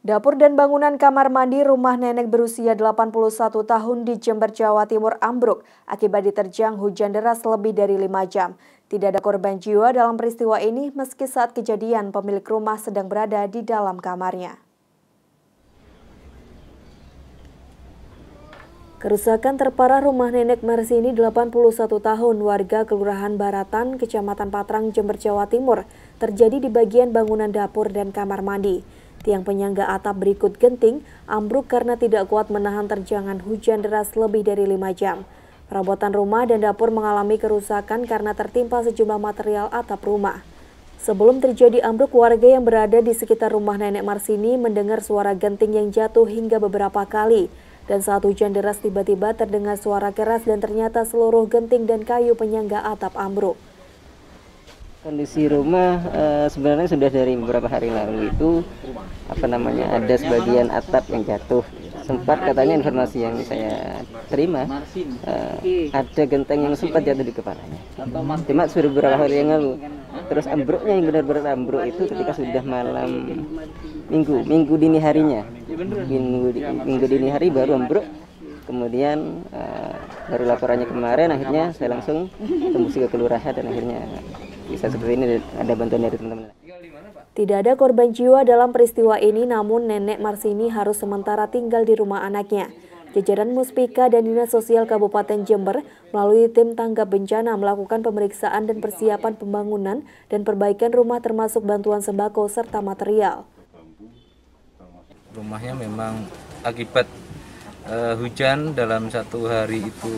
Dapur dan bangunan kamar mandi rumah nenek berusia 81 tahun di Jember, Jawa Timur ambruk akibat diterjang hujan deras lebih dari 5 jam. Tidak ada korban jiwa dalam peristiwa ini meski saat kejadian pemilik rumah sedang berada di dalam kamarnya. Kerusakan terparah rumah nenek Marsini 81 tahun warga Kelurahan Baratan, Kecamatan Patrang, Jember, Jawa Timur terjadi di bagian bangunan dapur dan kamar mandi. Tiang penyangga atap berikut genting ambruk karena tidak kuat menahan terjangan hujan deras lebih dari 5 jam. Perabotan rumah dan dapur mengalami kerusakan karena tertimpa sejumlah material atap rumah. Sebelum terjadi ambruk, warga yang berada di sekitar rumah nenek Marsini mendengar suara genting yang jatuh hingga beberapa kali. Dan saat hujan deras tiba-tiba terdengar suara keras dan ternyata seluruh genting dan kayu penyangga atap ambruk. Kondisi rumah sebenarnya sudah dari beberapa hari lalu itu ada sebagian atap yang jatuh. Sempat katanya informasi yang saya terima ada genteng yang sempat jatuh di kepalanya. Cuma sudah beberapa hari yang lalu. Terus ambruknya yang benar-benar ambruk itu ketika sudah malam minggu dini harinya. Minggu dini hari baru ambruk. Kemudian baru laporannya kemarin, akhirnya saya langsung tembus ke kelurahan dan akhirnya bisa seperti ini, ada bantuan dari teman-teman. Tidak ada korban jiwa dalam peristiwa ini, namun nenek Marsini harus sementara tinggal di rumah anaknya. Jajaran Muspika dan Dinas Sosial Kabupaten Jember melalui tim tanggap bencana melakukan pemeriksaan dan persiapan pembangunan dan perbaikan rumah termasuk bantuan sembako serta material. Rumahnya memang akibat hujan dalam satu hari itu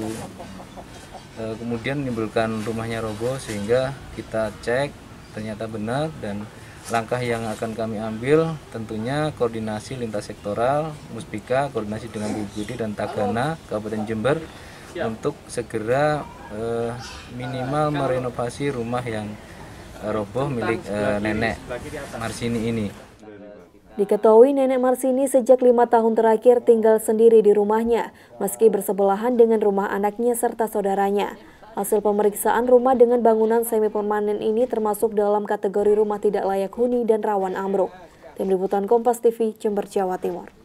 kemudian menimbulkan rumahnya roboh, sehingga kita cek ternyata benar, dan langkah yang akan kami ambil tentunya koordinasi lintas sektoral, Muspika, koordinasi dengan BPBD dan Tagana Kabupaten Jember untuk segera minimal merenovasi rumah yang roboh milik nenek Marsini ini. Diketahui nenek Marsini sejak 5 tahun terakhir tinggal sendiri di rumahnya, meski bersebelahan dengan rumah anaknya serta saudaranya. Hasil pemeriksaan rumah dengan bangunan semi permanen ini termasuk dalam kategori rumah tidak layak huni dan rawan ambruk. Tim Liputan Kompas TV, Jember, Jawa Timur.